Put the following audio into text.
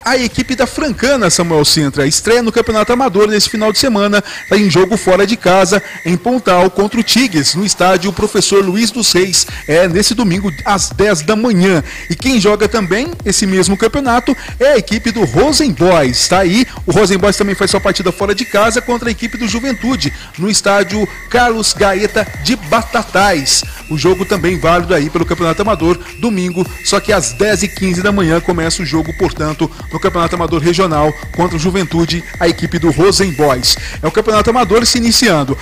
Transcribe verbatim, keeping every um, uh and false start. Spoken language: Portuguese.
A equipe da Francana, Samuel Sintra, estreia no Campeonato Amador nesse final de semana, está em jogo fora de casa, em Pontal, contra o Tigres, no estádio Professor Luiz dos Reis, é nesse domingo às dez da manhã. E quem joga também esse mesmo campeonato é a equipe do Rosenboys. Está aí, o Rosenboys também faz sua partida fora de casa contra a equipe do Juventude, no estádio Carlos Gaeta de Batatais. O jogo também válido aí pelo Campeonato Amador, domingo, só que às dez e quinze da manhã começa o jogo, portanto, no Campeonato Amador Regional contra o Juventude, a equipe do Rosenboys. É o Campeonato Amador se iniciando.